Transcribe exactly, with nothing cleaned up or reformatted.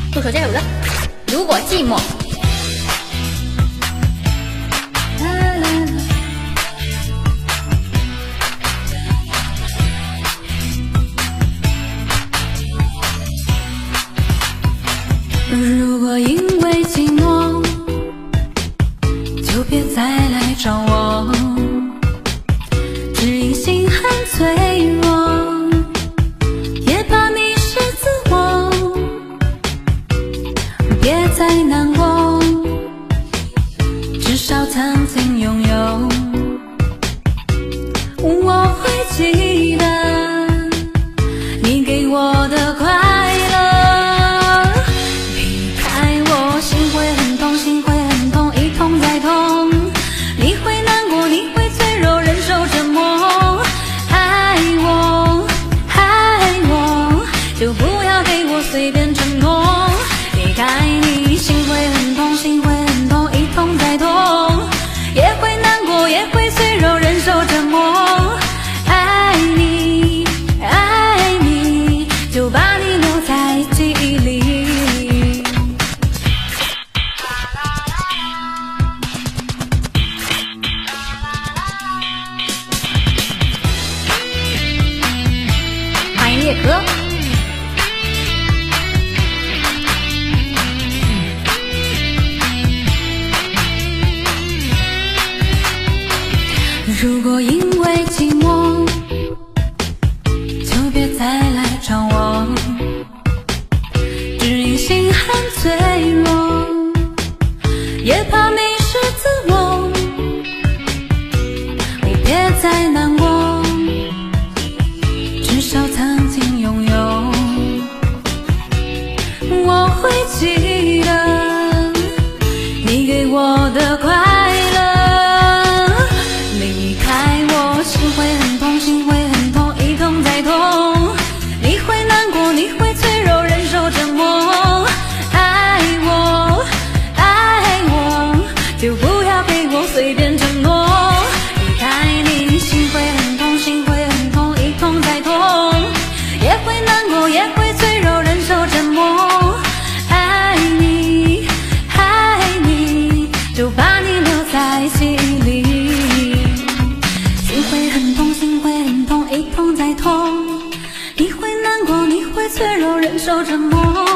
助手这首歌，如果寂寞。 如果因为寂寞，就别再来找我，只因心很脆弱，也怕迷失自我，别再难过，至少曾经拥有，我会记得你给我的快乐。随便承诺，离开你，心会很痛，心会很痛，一痛再痛，也会难过，也会脆弱，忍受折磨。爱你，爱你，就把你留在记忆里。 欢迎叶哥。 如果因为寂寞，就别再来找我，只因心很脆弱，也怕迷失自我，别再难过，至少曾经拥有，我会记得你给我的快乐。心会很痛，心会很痛，一痛再痛，你会难过，你会脆弱，忍受折磨。爱我，爱我，就不要给我随便承诺。离开你，心会很痛，心会很痛，一痛再痛，也会难过，也会脆弱，忍受折磨。爱你，爱你，就把你留在记忆里。会很痛，心会很痛，一痛再痛，你会难过，你会脆弱，忍受折磨。